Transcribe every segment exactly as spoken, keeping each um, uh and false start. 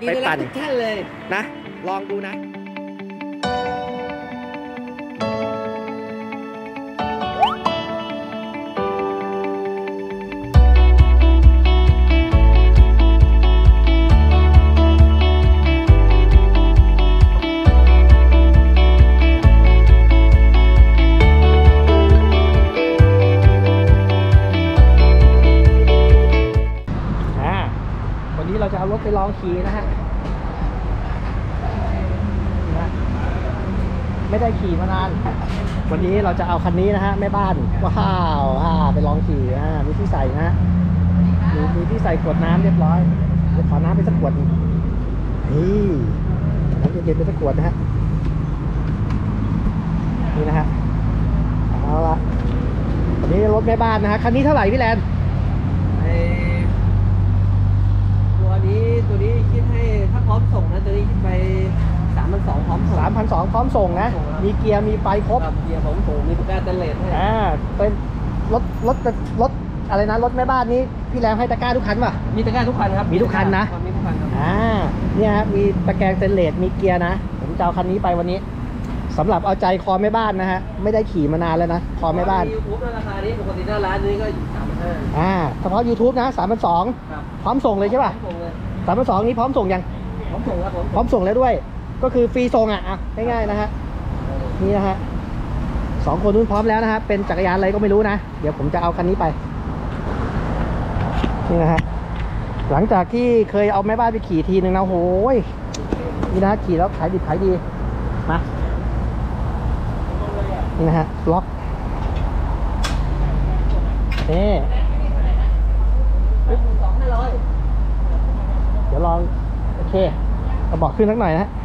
ไปปั่นทุกท่านเลยนะลองดูนะเราจะเอารถไปลองขี่นะฮะไม่ได้ขี่มานานวันนี้เราจะเอาคันนี้นะฮะแม่บ้านว้าวไปลองขี่นะมีที่ใส่นะฮะมีมีที่ใส่ขวดน้ำเรียบร้อยเดี๋ยวขอน้ำไปสักขวดนี่น้ำเย็นๆไปสักขวดนะฮะนี่นะฮะเอาละวันนี้รถแม่บ้านนะฮะคันนี้เท่าไหร่พี่แลนตัวนี้ตัวนี้คิดให้ถ้าพร้อมส่งนะตัวนี้คิดไปสามพันสองพร้อมส่งสามพันสองพร้อมส่งนะมีเกียร์มีไฟครบเกียร์ผมส่งมีตะกร้าเตนเลสให้อ่าเป็นรถรถรถอะไรนะรถแม่บ้านนี้พี่แรมให้ตะกร้าทุกคันป่ะมีตะกร้าทุกคันครับมีทุกคันนะมีทุกคันครับอ่าเนี่ยฮะมีตะแกรงเตนเลสมีเกียร์นะผมจะเอาคันนี้ไปวันนี้สำหรับเอาใจคอแม่บ้านนะฮะไม่ได้ขี่มานานแล้วนะคอแม่บ้านยูทูบราคานี้ปกติหน้าร้านนี้ก็อยู่สามพันห้าอ่าเฉพาะ ยูทูบ นะสามพันสองพร้อมส่งเลยใช่ป่ะสามพันสองนี้พร้อมส่งยังพร้อมส่งครับผมพร้อมส่งแล้วด้วยก็คือฟรีส่งอ่ะอ่ะง่ายๆนะฮะนี่นะฮะสองคนนู้นพร้อมแล้วนะฮะเป็นจักรยานอะไรก็ไม่รู้นะเดี๋ยวผมจะเอาคันนี้ไปนี่นะฮะหลังจากที่เคยเอาแม่บ้านไปขี่ทีหนึ่งนะโหยนี่นะขี่แล้วขายดิบขายดีมานี่นะฮะล็อกนี่สองห้าร้อยเดี๋ยวลองโอเคเอาบอกขึ้นสักหน่อยนะ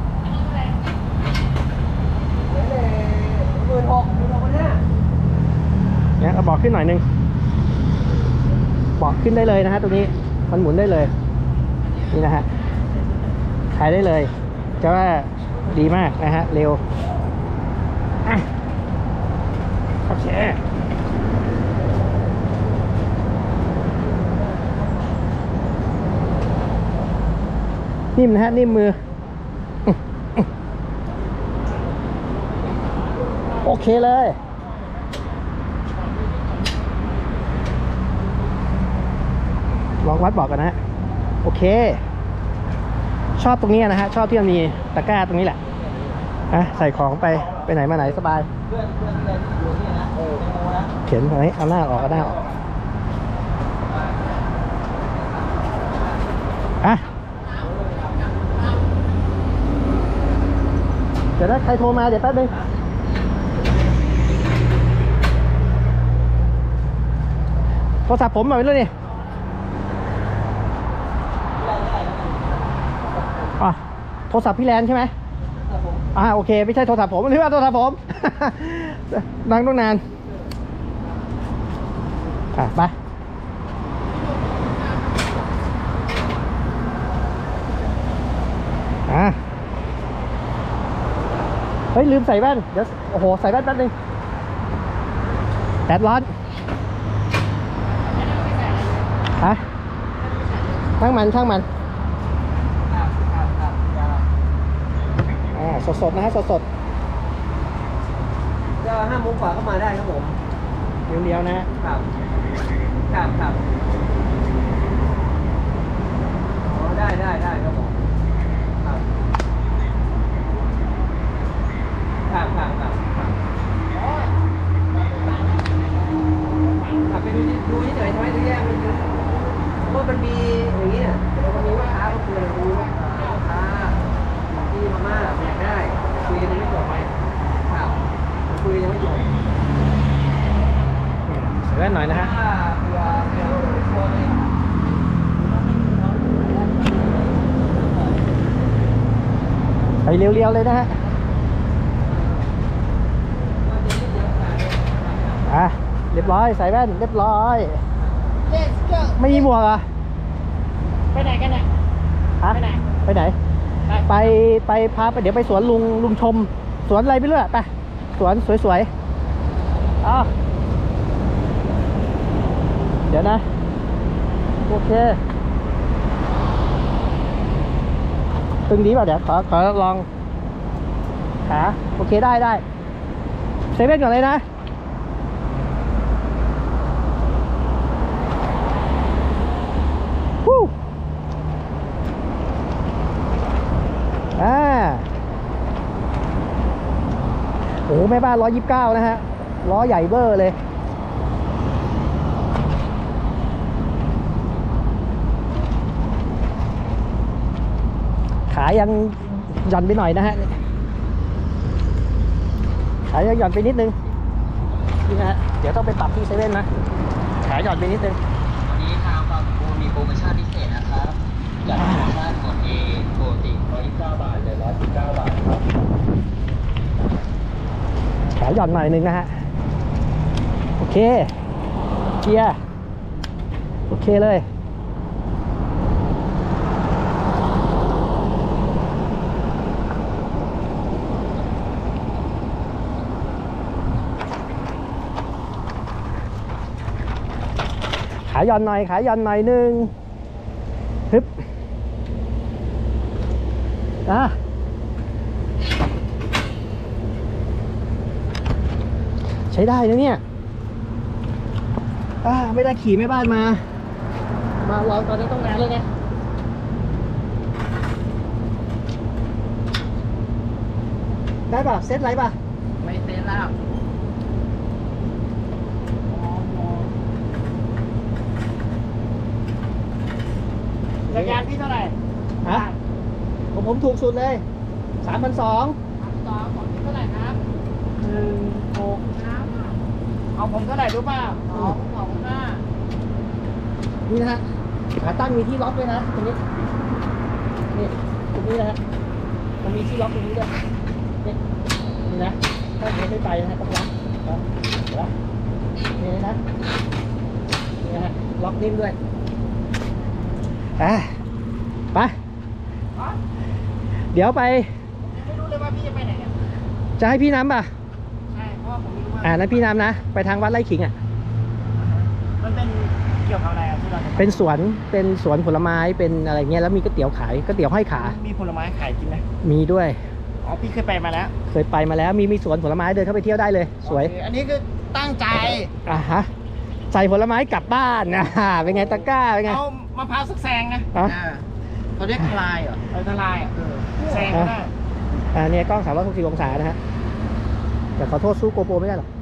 หมื่นหกหมื่นหกพันห้าเนี่ยเอาบอกขึ้นหน่อยนึงบอกขึ้นได้เลยนะฮะตรงนี้มันหมุนได้เลยนี่นะฮะขายได้เลยจะว่าดีมากนะฮะเร็วอ่ะโอเคนิ่มนะฮะนิ่มมือโอเคเลยลองวัดบอกกันนะฮะโอเคชอบตรงนี้นะฮะชอบที่มันมีตะกร้าตรงนี้แหละอ่ะใส่ของไปไปไหนมาไหนสบายเขียนตรงนี้เอาหน้าออกเอาหน้าออกอ่ะเดี๋ยวนะใครโทรมาเดี๋ยวแป๊บนึงโทรศัพท์ผมมาไปเลยนี่อ่ะโทรศัพท์พี่แลนใช่ไหมอ่าโอเคไม่ใช่โทรศัพท์ผมหรือว่าโทรศัพท์ผมนั่งตั้งนานอ่ะไปอ่ะเฮ้ยลืมใส่แว่นเดี๋ยวโอ้โหใส่แว่นแป๊บนึงแดดร้อนฮะช่างมันช่างมันอ่าสดๆนะฮะสดๆจะห้าโมงกว่าก็มาได้ครับผมเรียวๆนะครับครับครับอ๋อได้ได้ได้ครับผมครับครับครับครับขับไปดูดูเฉยๆทำไมถึงแยกมันคือเพราะมันมีอย่างนี้เนี่ยมันมีลูกค้าก็คือดูลูกค้าที่มาม่าอยากได้คุยกันไม่จบไหมครับคุยยังไม่จบใส่แว่นหน่อยนะฮะไปเรียวๆเลยนะฮะอ่ะเรียบร้อยใส่แว่นเรียบร้อยไม่มีหมวกเหรอไปไหนกันเนี่ยฮะไปไหนไปไหนไปไปพาไปเดี๋ยวไปสวนลุงลุงชมสวนอะไรไม่รู้อะไปสวนสวยๆอ่ะเดี๋ยวนะโอเคตึงดีป่ะเดี๋ยวขอขอลองขาโอเคได้ได้เซเว่นก่อนเลยนะฮู้อ่าโอ้แม่บ้านร้อยยี่สิบเก้านะฮะล้อใหญ่เบ้อเลยขายังหย่อนไปหน่อยนะฮะขายังหย่อนไปนิดนึงนี่นะฮะเดี๋ยวต้องไปปรับที่เซเว่นนะขาหย่อนไปนิดนึงวันนี้ทางบางปูมีโปรโมชั่นพิเศษนะครับจากโปรโมชั่นกด A ปกติหนึ่งร้อยยี่สิบเก้าบาทเหลือหนึ่งร้อยสิบเก้าบาทครับขาหย่อนหน่อยนึงนะฮะโอเคเกียร์โอเคเลยขาหย่อนหน่อยขาหย่อนหน่อยนึงฮึบอ่ะใช้ได้นะเนี่ยอ่าไม่ได้ขี่แม่บ้านมา มาลองตอนนี้ต้องนานเลยไงได้ป่ะ เซตไรป่ะไม่เต้นแล้วจักรยานพี่เท่าไหร่ฮะผมผมถูกสุดเลยสามพันสองสองของพี่เท่าไหร่ครับหนึ่งหกน้ำเอาผมเท่าไหร่รู้ป่ะสองสองห้านี่นะฮะขาตั้งมีที่ล็อกด้วยนะตรงนี้นี่ตรงนี้นะฮะมันมีที่ล็อกตรงนี้ด้วยนี่นี่นะถ้าเดี๋ยวไม่ไปนะฮะต้องล็อกนะเห็นปะนี่นะนี่นะฮะล็อกนิ่มด้วยอ่ะไปเดี๋ยวไปไม่รู้เลยว่าพี่จะไปไหนเนี่ยจะให้พี่น้ำป่ะใช่เพราะว่าผมไม่รู้ว่าอ่านั้นพี่น้ำนะไปทางวัดไร่ขิงอ่ะมันเป็นเกี่ยวกับอะไรอ่ะที่เราจะเป็นสวนเป็นสวนผลไม้เป็นอะไรเงี้ยแล้วมีก๋วยเตี๋ยวขายก๋วยเตี๋ยวห้อยขามีผลไม้ขายกินไหมมีด้วยอ๋อพี่เคยไปมาแล้วเคยไปมาแล้วมีมีสวนผลไม้เดินเข้าไปเที่ยวได้เลยสวยโอเคอันนี้คือตั้งใจอ่ะฮะใส่ผลไม้กลับบ้านนะ เป็นไงตะกร้าเป็นไงเอามะพร้าวสักแซงนะอ่ะอ่าเขาเรียกทลายเหรอเออทลายอ่ะเออแซงก็ได้อ่าเนี่ยกล้องสามร้อยหกสิบองศานะฮะแต่ขอโทษสู้โกโปรไม่ได้หรอก